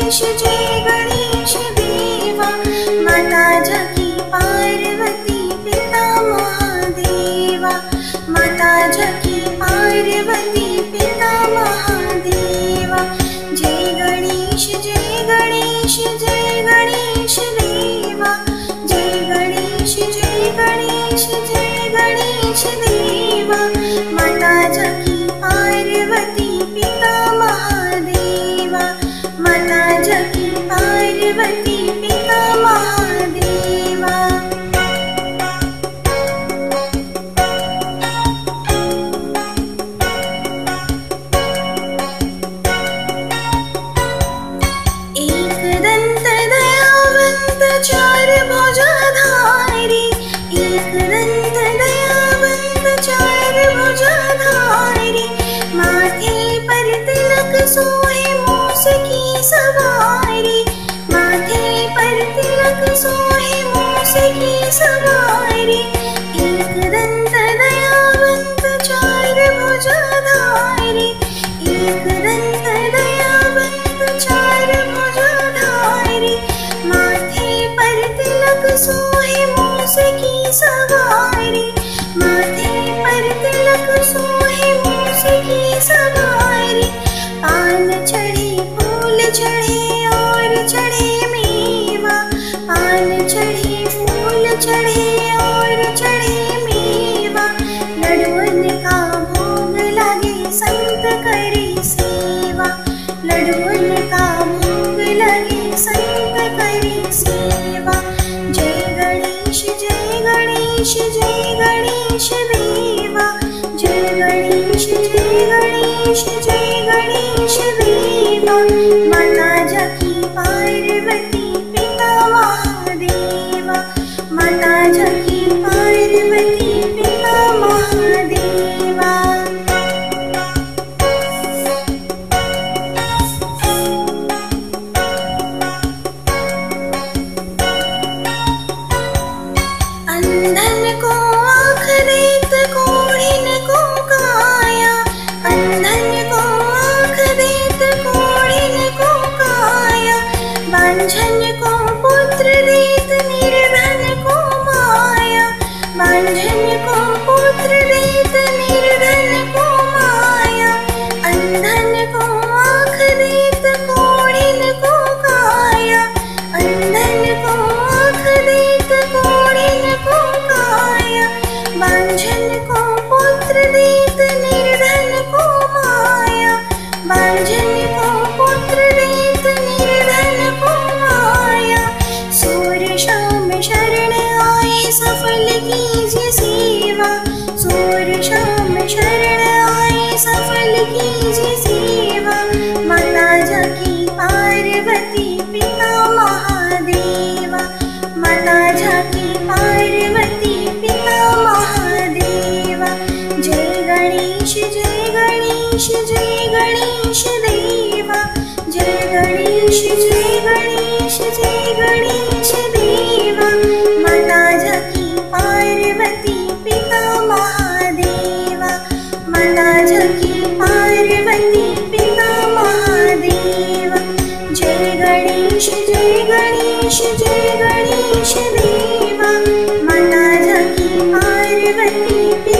गणेश जय गणेश देवा। माता जकी पार्वती पिता महादेवा। माता जकी पार्वती पिता महादेवा। जय गणेश जय गणेश जय गणेश देवा। जय गणेश जय गणेश जय गणेश देवा। माता जकी पार्वती पिता महादेवा। माता जकी पार्वती पिता महादेवा। एक दंत दयावंत चार भुजाधारी। एक दंत दयावंत चार भुजाधारी। माथे पर तिलक सोहे मूस की सवारी। माथे पर तिलक सोहे मूस की सवारी। एक दंत दयावंत चार भुजाधारी। एक दंत दयावंत चार भुजाधारी। माथे पर तिलक सोहे मूस की सवारी। माथे पर तिलक सोहे मूस की सवारी। पान चढ़े फूल चढ़े और चढ़े मेवा। पान चढ़े फूल चढ़े और चढ़े मेवा। लड्डुअन का भोग लागे संत करे सेवा। लड्डुअन का भोग लागे संत करे सेवा। जय गणेश जय गणेश जय गणेश देवा। जय गणेश जय गणेश जय गणेश देवा। माता जकी पार्वती पिता महादेवा। माता जकी पार्वती पिता महादेवा। अंधन को आँख देत कोढ़िन को काया। अंधन को आँख देत कोढ़िन को काया। बांझन को पुत्र देत निर्धन को माया। बांझन को पुत्र देत निर्धन को माया। अंधन को आँख देत कोढ़िन को काया। अंधन को आँख देत कोढ़िन को काया। बांझन को पुत्र देत निर्धन को माया। बांझन को पुत्र देत निर्धन को माया। सूर्य शाम शरण आए सफल कीजिए सेवा। सूर्य शाम शरण आए सफल कीजिए सेवा। माता जकी पार्वती पिता महादेवा। माता जकी पार्वती पिता महादेवा। जय गणेश जय गणेश जय गणेश देवा। जय गणेश जय गणेश जय गणेश देवा। माता जकी पार्वती पिता महादेवा। माता जकी पार्वती पिता महादेवा। जय गणेश जय गणेश जय गणेश देवा। माता जकी पार्वती